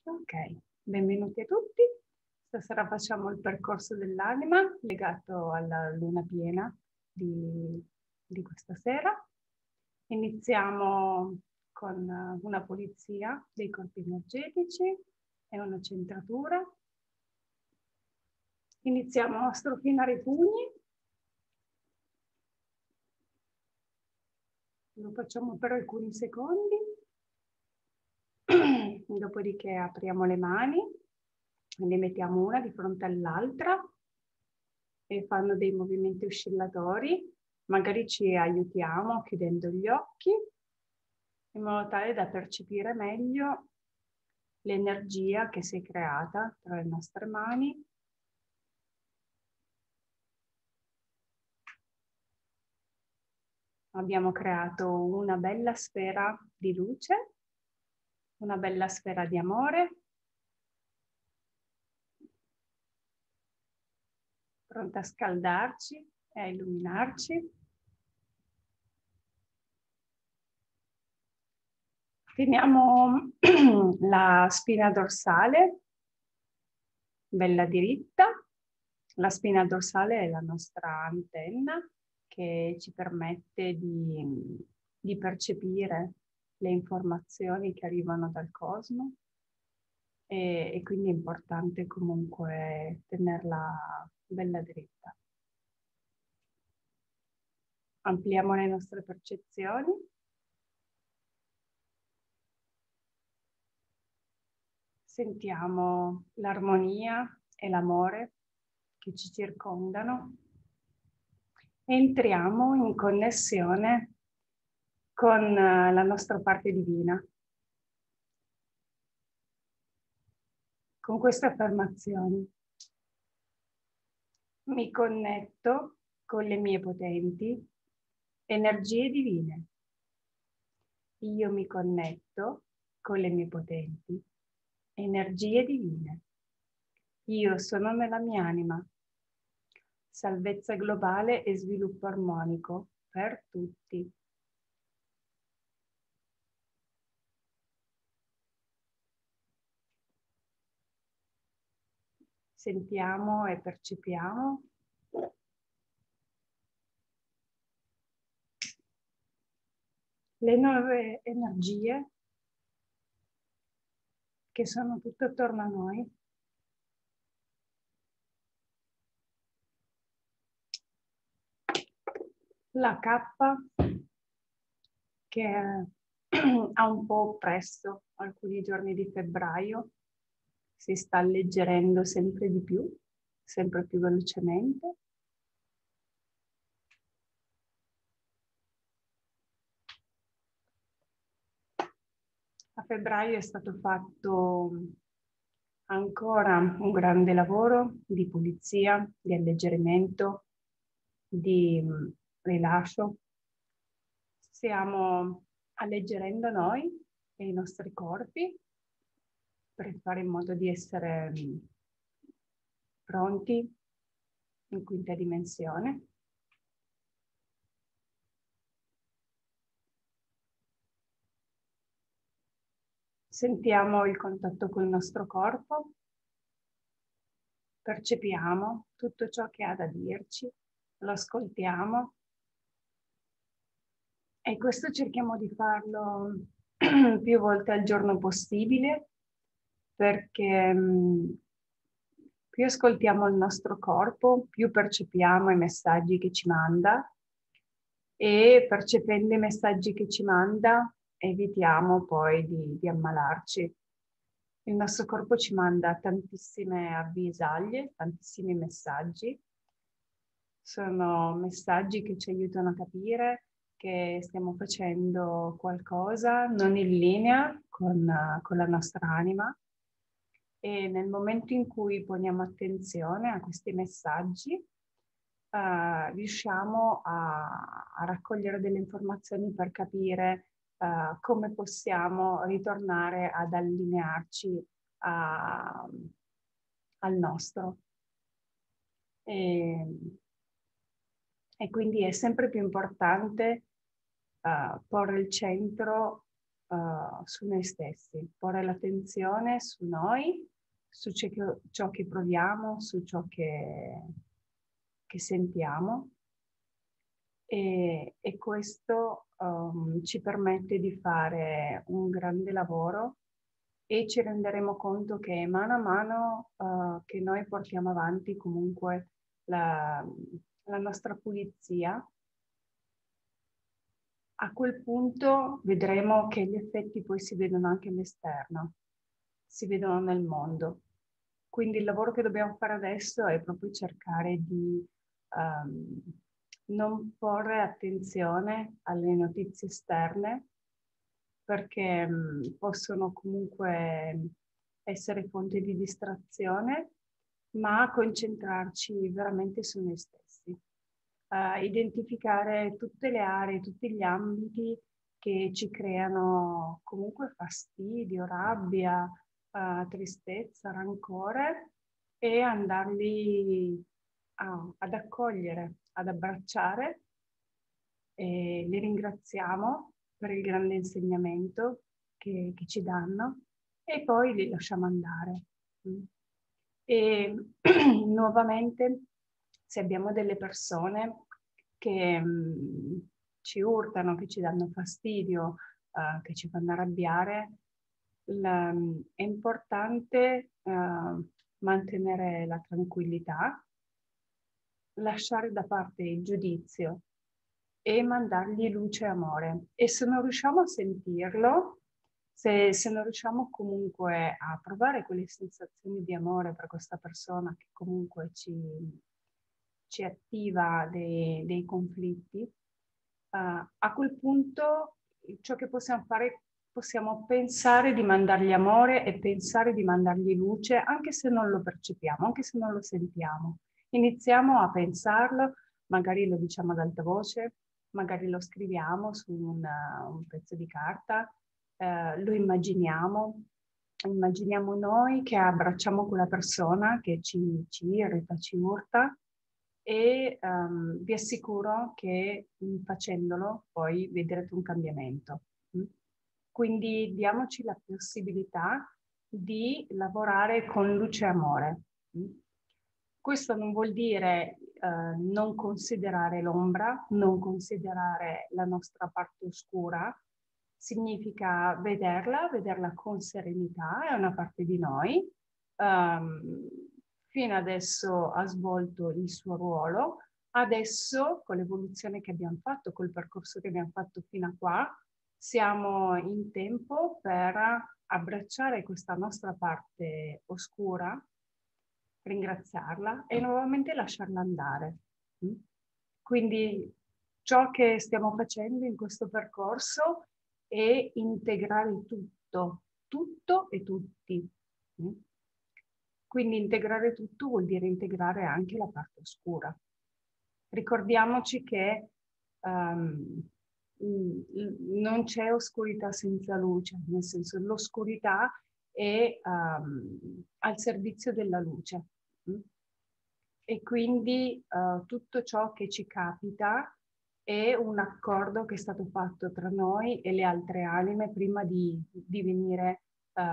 Ok, benvenuti a tutti. Stasera facciamo il percorso dell'anima legato alla luna piena di questa sera. Iniziamo con una pulizia dei corpi energetici e una centratura. Iniziamo a strofinare i pugni. Lo facciamo per alcuni secondi. Dopodiché apriamo le mani, ne mettiamo una di fronte all'altra e fanno dei movimenti oscillatori. Magari ci aiutiamo chiudendo gli occhi in modo tale da percepire meglio l'energia che si è creata tra le nostre mani. Abbiamo creato una bella sfera di luce, una bella sfera di amore, pronta a scaldarci e a illuminarci. Teniamo la spina dorsale bella diritta. La spina dorsale è la nostra antenna che ci permette di percepire le informazioni che arrivano dal cosmo e quindi è importante comunque tenerla bella dritta. Ampliamo le nostre percezioni. Sentiamo l'armonia e l'amore che ci circondano. Entriamo in connessione con la nostra parte divina. Con queste affermazioni. Mi connetto con le mie potenti energie divine. Io mi connetto con le mie potenti energie divine. Io sono nella mia anima. Salvezza globale e sviluppo armonico per tutti. Sentiamo e percepiamo le nuove energie che sono tutto attorno a noi. La cappa che ha un po' oppresso alcuni giorni di febbraio si sta alleggerendo sempre di più, sempre più velocemente. A febbraio è stato fatto ancora un grande lavoro di pulizia, di alleggerimento, di rilascio. Stiamo alleggerendo noi e i nostri corpi per fare in modo di essere pronti in quinta dimensione. Sentiamo il contatto col nostro corpo, percepiamo tutto ciò che ha da dirci, lo ascoltiamo e questo cerchiamo di farlo più volte al giorno possibile perché più ascoltiamo il nostro corpo, più percepiamo i messaggi che ci manda e percependo i messaggi che ci manda evitiamo poi di ammalarci. Il nostro corpo ci manda tantissime avvisaglie, tantissimi messaggi. Sono messaggi che ci aiutano a capire che stiamo facendo qualcosa non in linea con la nostra anima e nel momento in cui poniamo attenzione a questi messaggi riusciamo a raccogliere delle informazioni per capire come possiamo ritornare ad allinearci al nostro. E quindi è sempre più importante porre il centro su noi stessi, porre l'attenzione su noi, su ciò che proviamo, su ciò che sentiamo e questo ci permette di fare un grande lavoro e ci renderemo conto che mano a mano che noi portiamo avanti comunque la nostra pulizia, a quel punto vedremo che gli effetti poi si vedono anche all'esterno, si vedono nel mondo. Quindi il lavoro che dobbiamo fare adesso è proprio cercare di non porre attenzione alle notizie esterne perché possono comunque essere fonte di distrazione, ma concentrarci veramente su noi stessi. Identificare tutte le aree, tutti gli ambiti che ci creano comunque fastidio, rabbia, tristezza, rancore e andarli ad accogliere, ad abbracciare e li ringraziamo per il grande insegnamento che ci danno e poi li lasciamo andare. E nuovamente, se abbiamo delle persone che ci urtano, che ci danno fastidio, che ci fanno arrabbiare, è importante mantenere la tranquillità, lasciare da parte il giudizio e mandargli luce e amore. E se non riusciamo a sentirlo, se non riusciamo comunque a provare quelle sensazioni di amore per questa persona che comunque ci attiva dei conflitti, a quel punto ciò che possiamo fare, possiamo pensare di mandargli amore e pensare di mandargli luce, anche se non lo percepiamo, anche se non lo sentiamo. Iniziamo a pensarlo, magari lo diciamo ad alta voce, magari lo scriviamo su un pezzo di carta, lo immaginiamo noi che abbracciamo quella persona che ci irrita, ci urta e vi assicuro che facendolo poi vedrete un cambiamento. Quindi diamoci la possibilità di lavorare con luce e amore. Questo non vuol dire non considerare l'ombra, non considerare la nostra parte oscura, significa vederla con serenità, è una parte di noi. Fino adesso ha svolto il suo ruolo, adesso con l'evoluzione che abbiamo fatto, col percorso che abbiamo fatto fino a qua, siamo in tempo per abbracciare questa nostra parte oscura, ringraziarla e nuovamente lasciarla andare. Quindi ciò che stiamo facendo in questo percorso è integrare tutto e tutti. Quindi integrare tutto vuol dire integrare anche la parte oscura. Ricordiamoci che non c'è oscurità senza luce, nel senso l'oscurità è al servizio della luce. E quindi tutto ciò che ci capita è un accordo che è stato fatto tra noi e le altre anime prima di venire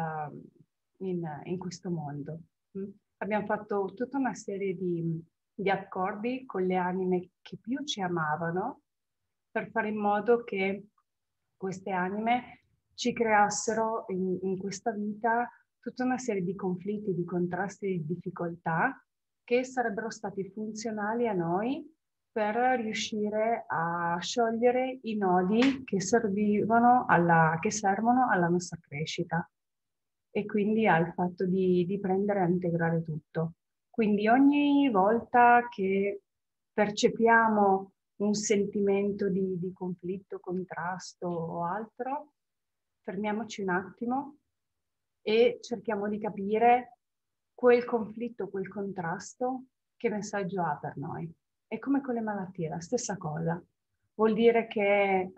in questo mondo. Abbiamo fatto tutta una serie di accordi con le anime che più ci amavano per fare in modo che queste anime ci creassero in questa vita tutta una serie di conflitti, di contrasti, di difficoltà che sarebbero stati funzionali a noi per riuscire a sciogliere i nodi che servono alla nostra crescita e quindi al fatto di prendere e integrare tutto. Quindi ogni volta che percepiamo un sentimento di conflitto, contrasto o altro, fermiamoci un attimo e cerchiamo di capire quel conflitto, quel contrasto, che messaggio ha per noi. È come con le malattie, la stessa cosa. Vuol dire che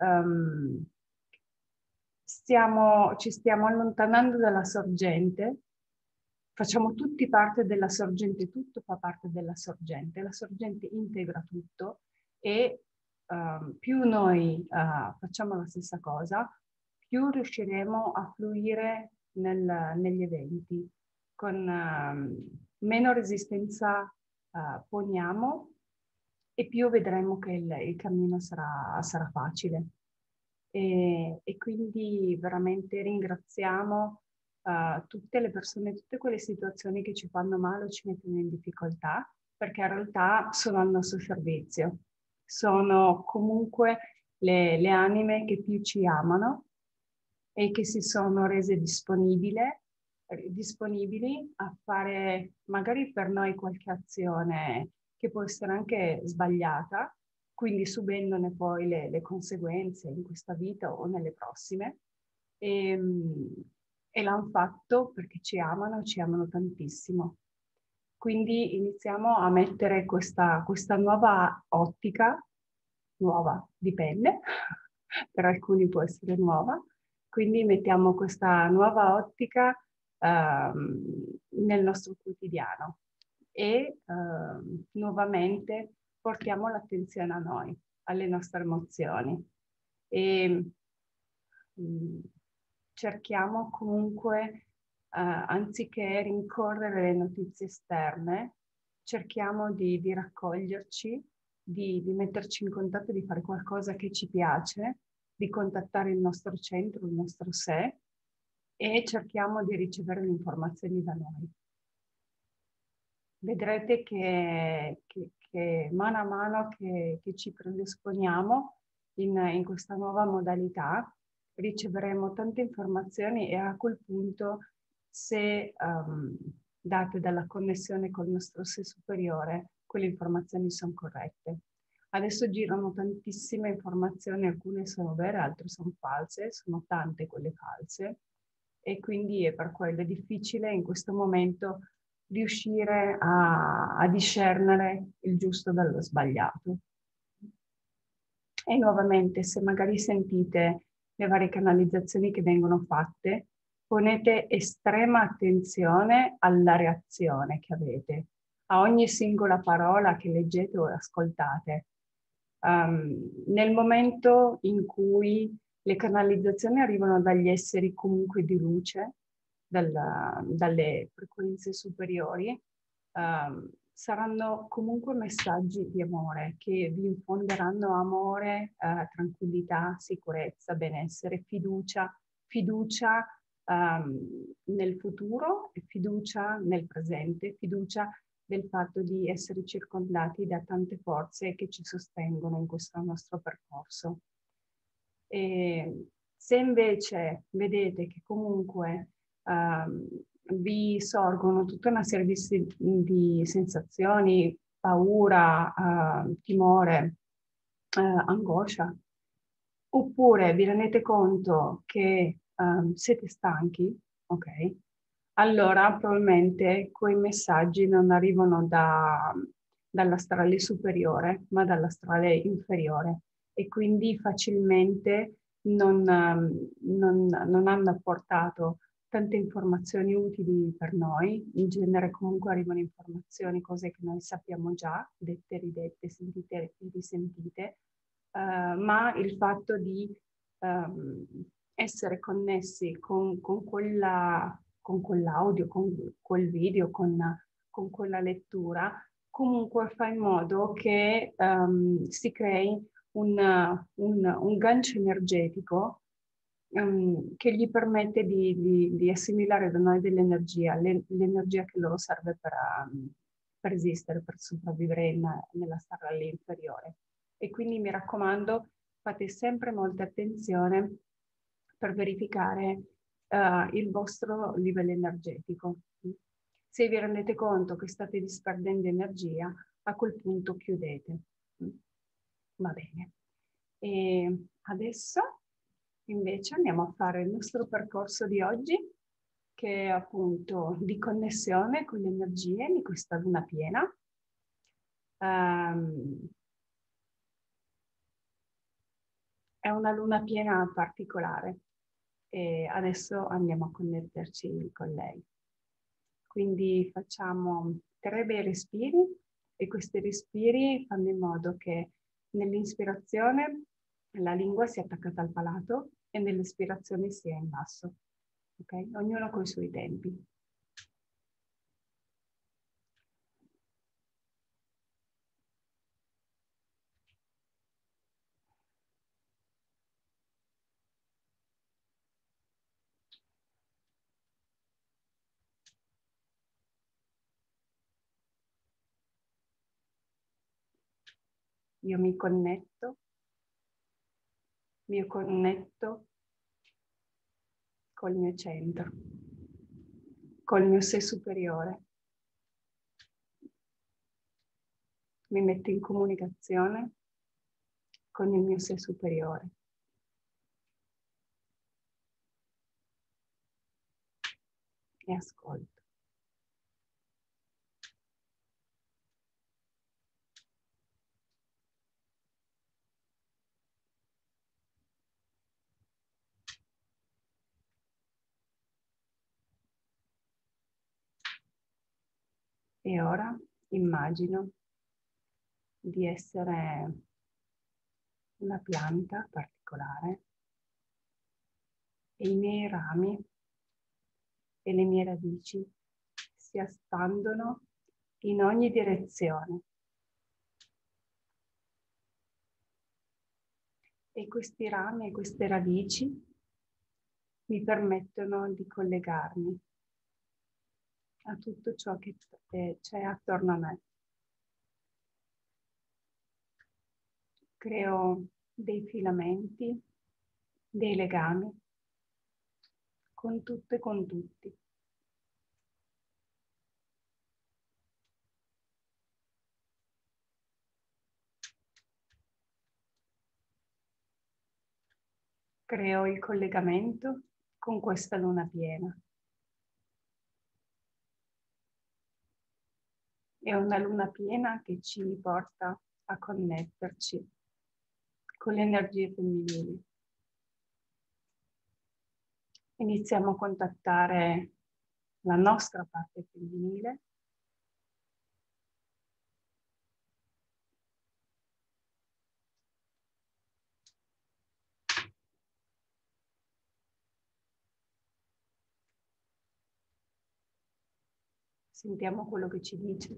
ci stiamo allontanando dalla sorgente, facciamo tutti parte della sorgente, tutto fa parte della sorgente, la sorgente integra tutto e più noi facciamo la stessa cosa, più riusciremo a fluire negli eventi, con meno resistenza poniamo e più vedremo che il cammino sarà facile. E quindi veramente ringraziamo tutte le persone, tutte quelle situazioni che ci fanno male o ci mettono in difficoltà, perché in realtà sono al nostro servizio. Sono comunque le anime che più ci amano e che si sono rese disponibili a fare magari per noi qualche azione che può essere anche sbagliata, quindi subendone poi le conseguenze in questa vita o nelle prossime. E l'hanno fatto perché ci amano tantissimo. Quindi iniziamo a mettere questa nuova ottica, nuova dipende, per alcuni può essere nuova, quindi mettiamo questa nuova ottica nel nostro quotidiano e nuovamente portiamo l'attenzione a noi, alle nostre emozioni e cerchiamo comunque, anziché rincorrere le notizie esterne, cerchiamo di raccoglierci, di metterci in contatto, di fare qualcosa che ci piace, di contattare il nostro centro, il nostro sé e cerchiamo di ricevere le informazioni da noi. Vedrete che mano a mano che ci predisponiamo in questa nuova modalità, riceveremo tante informazioni e a quel punto, se date dalla connessione col nostro sé superiore, quelle informazioni sono corrette. Adesso girano tantissime informazioni, alcune sono vere, altre sono false, sono tante quelle false e quindi è per quello difficile in questo momento riuscire a discernere il giusto dallo sbagliato. E nuovamente, se magari sentite le varie canalizzazioni che vengono fatte, ponete estrema attenzione alla reazione che avete, a ogni singola parola che leggete o ascoltate. Nel momento in cui le canalizzazioni arrivano dagli esseri comunque di luce, dalle frequenze superiori, saranno comunque messaggi di amore che vi infonderanno amore, tranquillità, sicurezza, benessere, fiducia nel futuro e fiducia nel presente, fiducia del fatto di essere circondati da tante forze che ci sostengono in questo nostro percorso. E se invece vedete che comunque vi sorgono tutta una serie di sensazioni, paura, timore, angoscia, oppure vi rendete conto che siete stanchi, ok? Allora probabilmente quei messaggi non arrivano dall'astrale superiore, ma dall'astrale inferiore e quindi facilmente non hanno apportato tante informazioni utili per noi. In genere comunque arrivano informazioni, cose che noi sappiamo già, dette, ridette, sentite e risentite, ma il fatto di essere connessi con quell'audio, con quel video, con quella lettura, comunque fa in modo che si crei un gancio energetico che gli permette di assimilare da noi dell'energia, l'energia che loro serve per esistere, per sopravvivere nella stella inferiore. E quindi mi raccomando, fate sempre molta attenzione per verificare il vostro livello energetico. Se vi rendete conto che state disperdendo energia, a quel punto chiudete. Va bene. E adesso invece andiamo a fare il nostro percorso di oggi, che è appunto di connessione con le energie di questa luna piena. È una luna piena particolare e adesso andiamo a connetterci con lei. Quindi facciamo 3 bei respiri e questi respiri fanno in modo che nell'ispirazione la lingua sia attaccata al palato e nell'espirazione sia in basso. Ok? Ognuno con i suoi tempi. Io mi connetto col mio centro, col mio sé superiore. Mi metto in comunicazione con il mio sé superiore. E ascolto. E ora immagino di essere una pianta particolare e i miei rami e le mie radici si espandono in ogni direzione. E questi rami e queste radici mi permettono di collegarmi a tutto ciò che c'è attorno a me. Creo dei filamenti, dei legami con tutto e con tutti. Creo il collegamento con questa luna piena. È una luna piena che ci porta a connetterci con le energie femminili. Iniziamo a contattare la nostra parte femminile. Sentiamo quello che ci dice.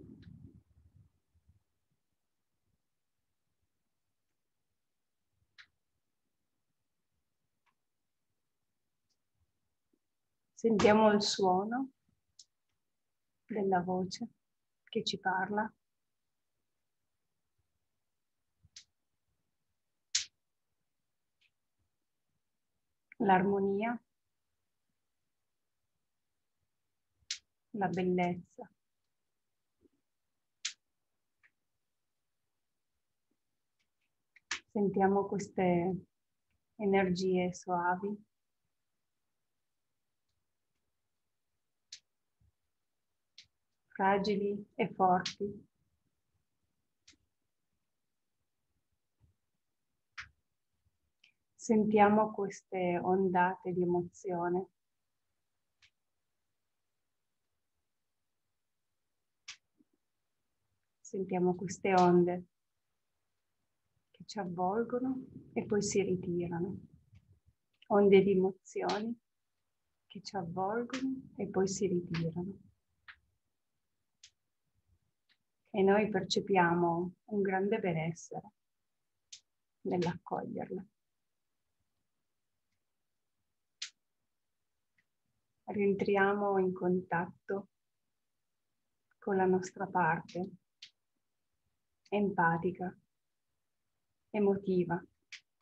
Sentiamo il suono della voce che ci parla. L'armonia, la bellezza. Sentiamo queste energie soavi. Fragili e forti. Sentiamo queste ondate di emozione. Sentiamo queste onde che ci avvolgono e poi si ritirano. Onde di emozioni che ci avvolgono e poi si ritirano. E noi percepiamo un grande benessere nell'accoglierla. Rientriamo in contatto con la nostra parte empatica, emotiva.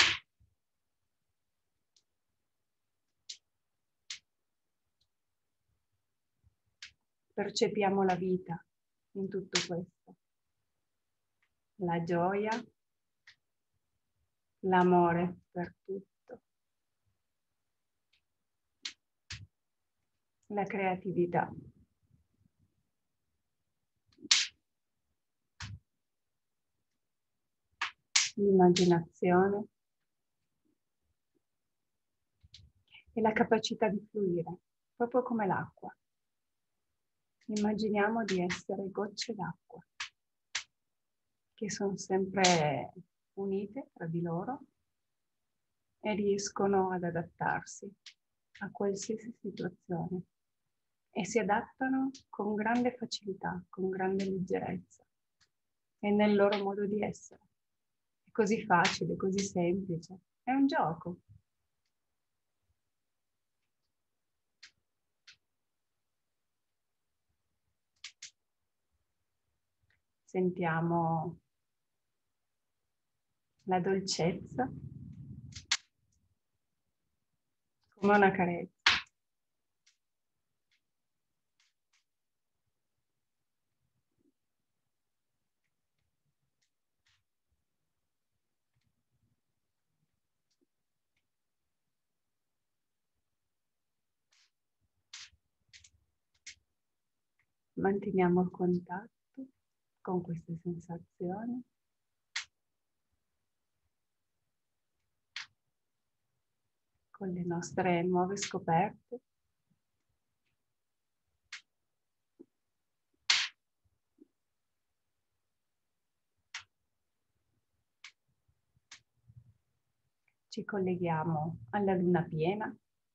Percepiamo la vita in tutto questo. La gioia, l'amore per tutto, la creatività. L'immaginazione e la capacità di fluire, proprio come l'acqua. Immaginiamo di essere gocce d'acqua che sono sempre unite tra di loro e riescono ad adattarsi a qualsiasi situazione e si adattano con grande facilità, con grande leggerezza e nel loro modo di essere. È così facile, così semplice. È un gioco. Sentiamo la dolcezza come una carezza. Manteniamo il contatto con queste sensazioni. Con le nostre nuove scoperte. Ci colleghiamo alla luna piena.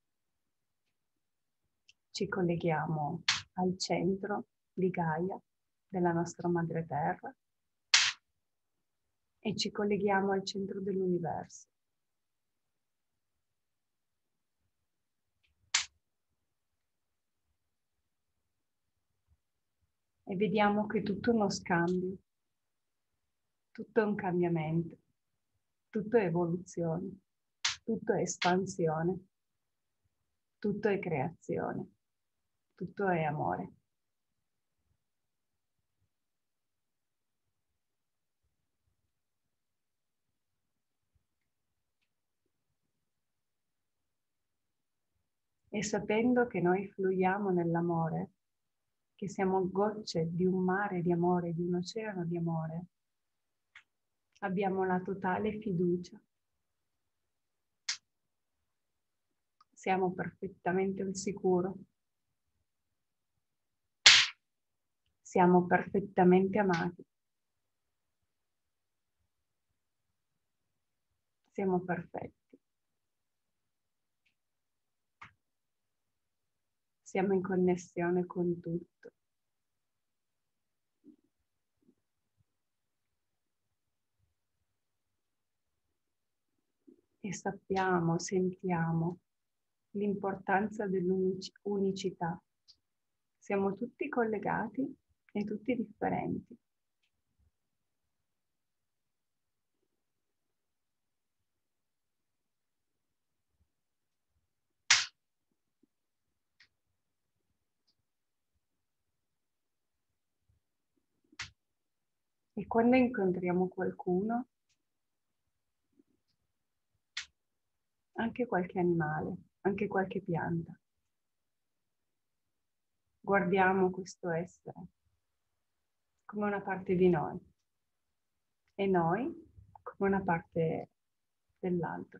Ci colleghiamo al centro di Gaia, della nostra madre terra, e ci colleghiamo al centro dell'universo. E vediamo che tutto è uno scambio, tutto è un cambiamento, tutto è evoluzione, tutto è espansione, tutto è creazione, tutto è amore. E sapendo che noi fluiamo nell'amore, che siamo gocce di un mare di amore, di un oceano di amore, abbiamo la totale fiducia. Siamo perfettamente al sicuro. Siamo perfettamente amati. Siamo perfetti. Siamo in connessione con tutto. E sappiamo, sentiamo l'importanza dell'unicità. Siamo tutti collegati e tutti differenti. E quando incontriamo qualcuno, anche qualche animale, anche qualche pianta, guardiamo questo essere come una parte di noi e noi come una parte dell'altro.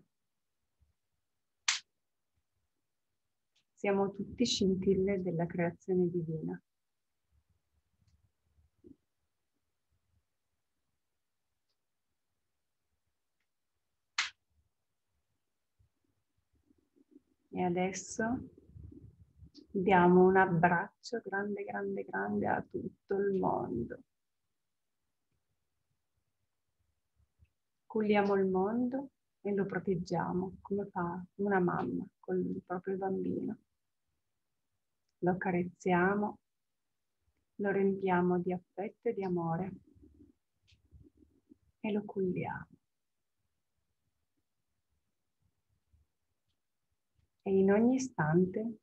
Siamo tutti scintille della creazione divina. E adesso diamo un abbraccio grande, grande, grande a tutto il mondo. Culiamo il mondo e lo proteggiamo come fa una mamma con il proprio bambino. Lo accarezziamo, lo riempiamo di affetto e di amore e lo culliamo. E in ogni istante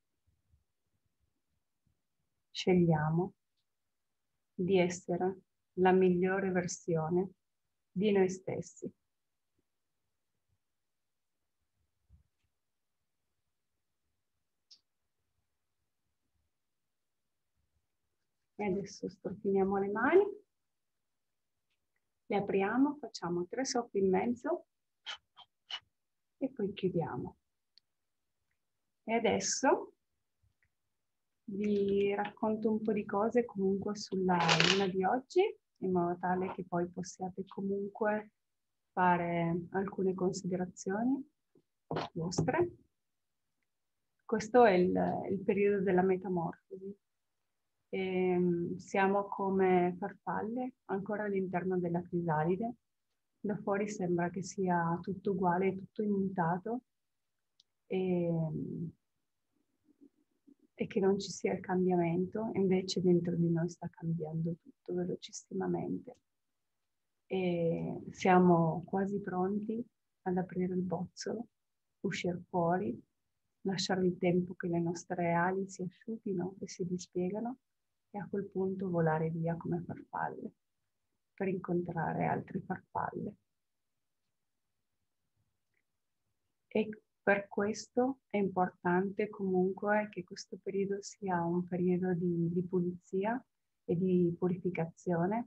scegliamo di essere la migliore versione di noi stessi. E adesso strofiniamo le mani, le apriamo, facciamo 3 soffi in mezzo e poi chiudiamo. E adesso vi racconto un po' di cose comunque sulla luna di oggi, in modo tale che poi possiate comunque fare alcune considerazioni. vostre. Questo è il periodo della metamorfosi. Siamo come farfalle ancora all'interno della crisalide. Da fuori sembra che sia tutto uguale, tutto immutato e che non ci sia il cambiamento, invece dentro di noi sta cambiando tutto velocissimamente. E siamo quasi pronti ad aprire il bozzolo, uscire fuori, lasciare il tempo che le nostre ali si asciughino e si dispiegano e a quel punto volare via come farfalle per incontrare altre farfalle. E per questo è importante comunque che questo periodo sia un periodo di pulizia e di purificazione,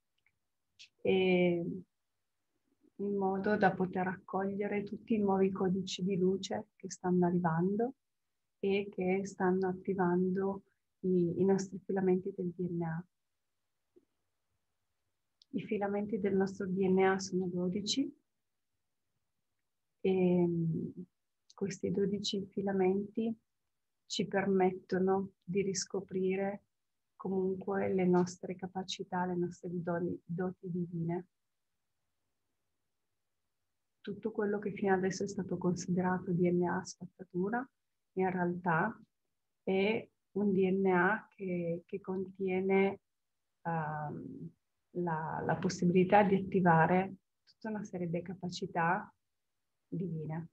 e in modo da poter accogliere tutti i nuovi codici di luce che stanno arrivando e che stanno attivando i nostri filamenti del DNA. I filamenti del nostro DNA sono 12 e questi 12 filamenti ci permettono di riscoprire comunque le nostre capacità, le nostre doti divine. Tutto quello che fino adesso è stato considerato DNA spazzatura, in realtà è un DNA che contiene la possibilità di attivare tutta una serie di capacità divine.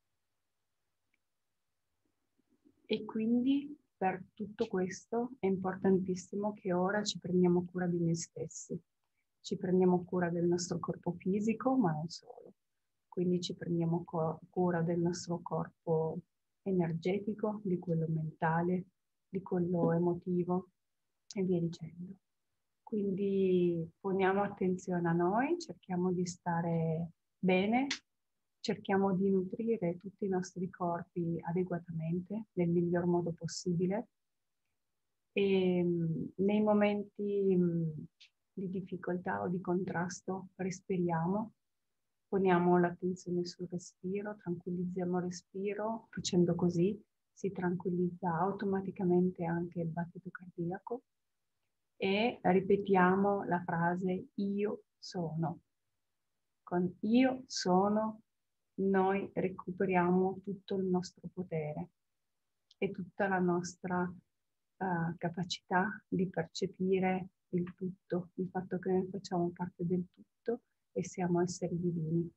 E quindi per tutto questo è importantissimo che ora ci prendiamo cura di noi stessi, ci prendiamo cura del nostro corpo fisico, ma non solo. Quindi ci prendiamo cura del nostro corpo energetico, di quello mentale, di quello emotivo e via dicendo. Quindi poniamo attenzione a noi, cerchiamo di stare bene, cerchiamo di nutrire tutti i nostri corpi adeguatamente, nel miglior modo possibile. E nei momenti di difficoltà o di contrasto respiriamo, poniamo l'attenzione sul respiro, tranquillizziamo il respiro, facendo così si tranquillizza automaticamente anche il battito cardiaco e ripetiamo la frase io sono. Con io sono noi recuperiamo tutto il nostro potere e tutta la nostra capacità di percepire il tutto, il fatto che noi facciamo parte del tutto e siamo esseri divini.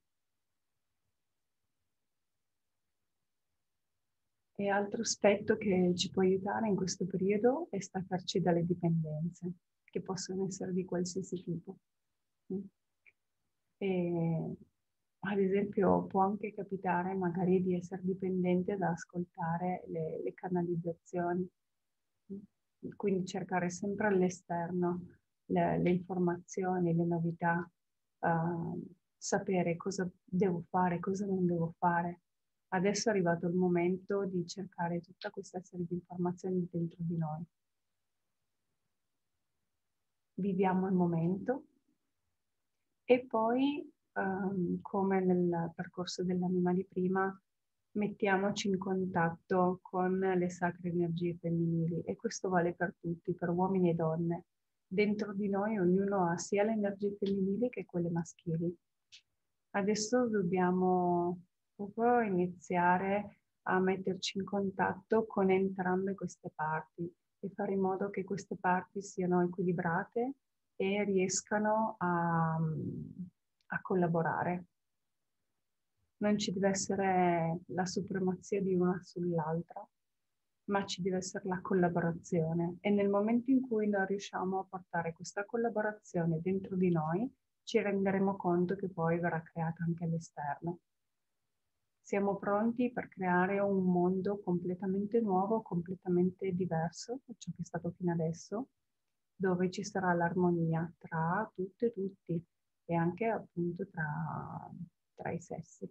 E altro aspetto che ci può aiutare in questo periodo è staccarci dalle dipendenze, che possono essere di qualsiasi tipo. E, ad esempio, può anche capitare magari di essere dipendente da ascoltare le canalizzazioni, quindi cercare sempre all'esterno le informazioni, le novità, sapere cosa devo fare, cosa non devo fare. Adesso è arrivato il momento di cercare tutta questa serie di informazioni dentro di noi. Viviamo il momento e poi, come nel percorso dell'anima di prima, mettiamoci in contatto con le sacre energie femminili e questo vale per tutti, per uomini e donne. Dentro di noi ognuno ha sia le energie femminili che quelle maschili. Adesso dobbiamo proprio iniziare a metterci in contatto con entrambe queste parti e fare in modo che queste parti siano equilibrate e riescano a collaborare. Non ci deve essere la supremazia di una sull'altra, ma ci deve essere la collaborazione. E nel momento in cui noi riusciamo a portare questa collaborazione dentro di noi, ci renderemo conto che poi verrà creata anche all'esterno. Siamo pronti per creare un mondo completamente nuovo, completamente diverso da ciò che è stato fino adesso, dove ci sarà l'armonia tra tutte e tutti e anche appunto tra i sessi.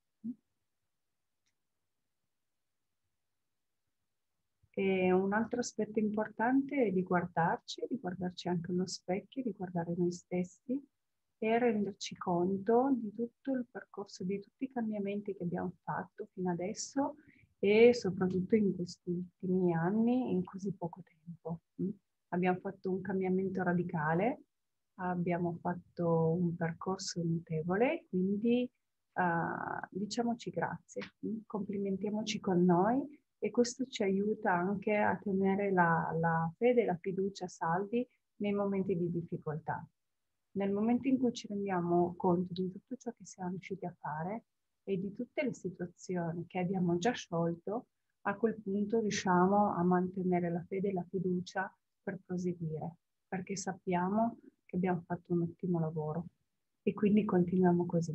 E un altro aspetto importante è di guardarci anche allo specchio, di guardare noi stessi e renderci conto di tutto il percorso, di tutti i cambiamenti che abbiamo fatto fino adesso e soprattutto in questi ultimi anni, in così poco tempo. Abbiamo fatto un cambiamento radicale, abbiamo fatto un percorso notevole, quindi diciamoci grazie, complimentiamoci con noi e questo ci aiuta anche a tenere la fede e la fiducia saldi nei momenti di difficoltà. Nel momento in cui ci rendiamo conto di tutto ciò che siamo riusciti a fare e di tutte le situazioni che abbiamo già sciolto, a quel punto riusciamo a mantenere la fede e la fiducia per proseguire, perché sappiamo che abbiamo fatto un ottimo lavoro e quindi continuiamo così.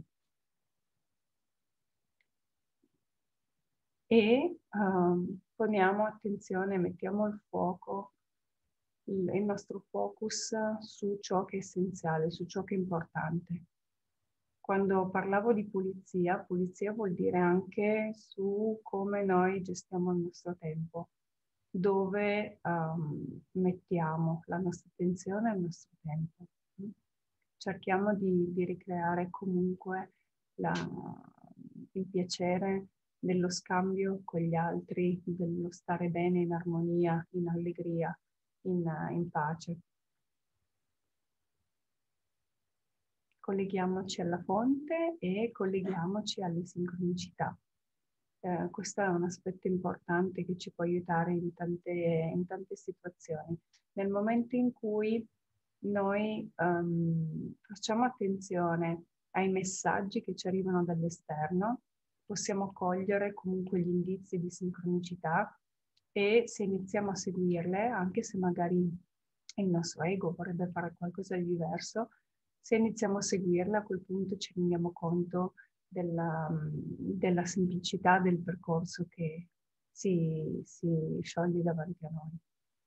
E poniamo attenzione, mettiamo il nostro focus su ciò che è essenziale, su ciò che è importante. Quando parlavo di pulizia, pulizia vuol dire anche su come noi gestiamo il nostro tempo, dove mettiamo la nostra attenzione e il nostro tempo. Cerchiamo di ricreare comunque il piacere dello scambio con gli altri, dello stare bene in armonia, in allegria, in pace. Colleghiamoci alla fonte e colleghiamoci alle sincronicità. Questo è un aspetto importante che ci può aiutare in tante situazioni. Nel momento in cui noi facciamo attenzione ai messaggi che ci arrivano dall'esterno, possiamo cogliere comunque gli indizi di sincronicità e se iniziamo a seguirle, anche se magari il nostro ego vorrebbe fare qualcosa di diverso, se iniziamo a seguirle a quel punto ci rendiamo conto della semplicità del percorso che si scioglie davanti a noi.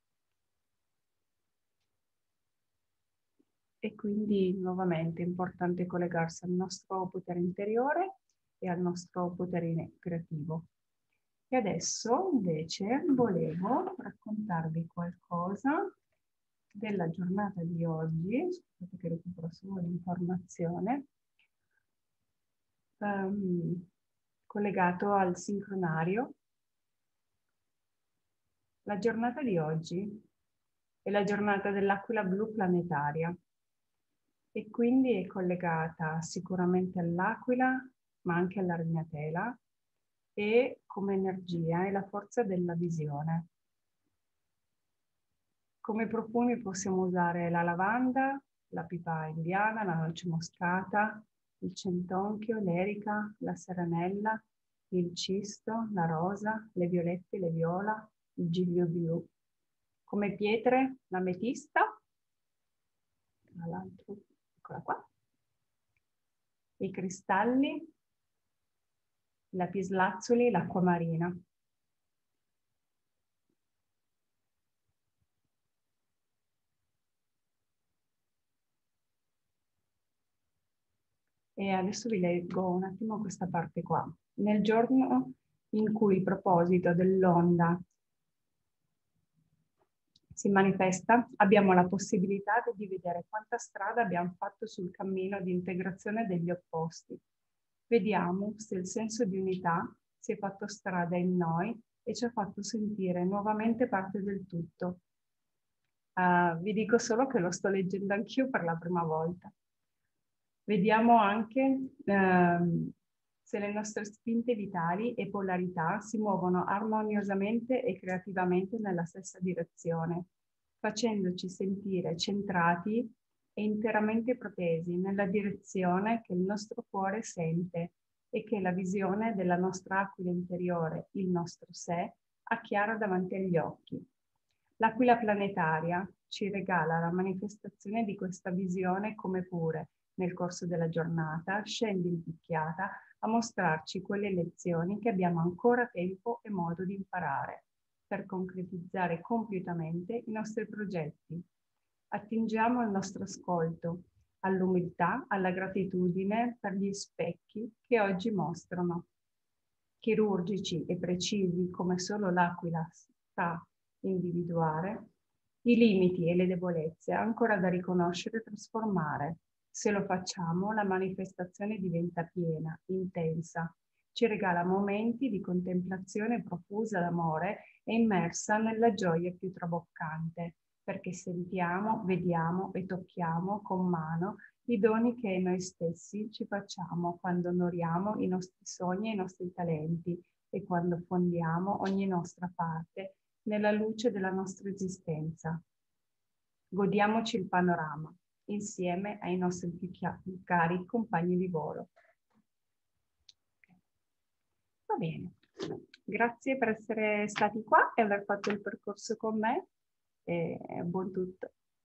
E quindi nuovamente è importante collegarsi al nostro potere interiore e al nostro potere creativo. E adesso invece volevo raccontarvi qualcosa della giornata di oggi, scusate che recupero solo l'informazione, collegato al sincronario. La giornata di oggi è la giornata dell'aquila blu planetaria e quindi è collegata sicuramente all'aquila, ma anche alla ragnatela e come energia è la forza della visione. Come profumi possiamo usare la lavanda, la pipa indiana, la noce moscata, il centonchio, l'erica, la serenella, il cisto, la rosa, le violette, le viola, il giglio blu. Come pietre, l'ametista, tra l'altro, eccola qua, i cristalli, i lapislazzuli, l'acqua marina. E adesso vi leggo un attimo questa parte qua. Nel giorno in cui il proposito dell'onda si manifesta, abbiamo la possibilità di vedere quanta strada abbiamo fatto sul cammino di integrazione degli opposti. Vediamo se il senso di unità si è fatto strada in noi e ci ha fatto sentire nuovamente parte del tutto. Vi dico solo che lo sto leggendo anch'io per la prima volta. Vediamo anche se le nostre spinte vitali e polarità si muovono armoniosamente e creativamente nella stessa direzione, facendoci sentire centrati e interamente protesi nella direzione che il nostro cuore sente e che la visione della nostra aquila interiore, il nostro sé, ha chiara davanti agli occhi. L'aquila planetaria ci regala la manifestazione di questa visione come pure, nel corso della giornata, scende in picchiata a mostrarci quelle lezioni che abbiamo ancora tempo e modo di imparare per concretizzare compiutamente i nostri progetti. Attingiamo il nostro ascolto all'umiltà, alla gratitudine per gli specchi che oggi mostrano, chirurgici e precisi come solo l'aquila sa individuare, i limiti e le debolezze ancora da riconoscere e trasformare, Se lo facciamo, la manifestazione diventa piena, intensa, ci regala momenti di contemplazione profusa d'amore e immersa nella gioia più traboccante, perché sentiamo, vediamo e tocchiamo con mano i doni che noi stessi ci facciamo quando onoriamo i nostri sogni e i nostri talenti e quando fondiamo ogni nostra parte nella luce della nostra esistenza. Godiamoci il panorama insieme ai nostri più cari compagni di volo. Va bene, grazie per essere stati qua e aver fatto il percorso con me e buon tutto.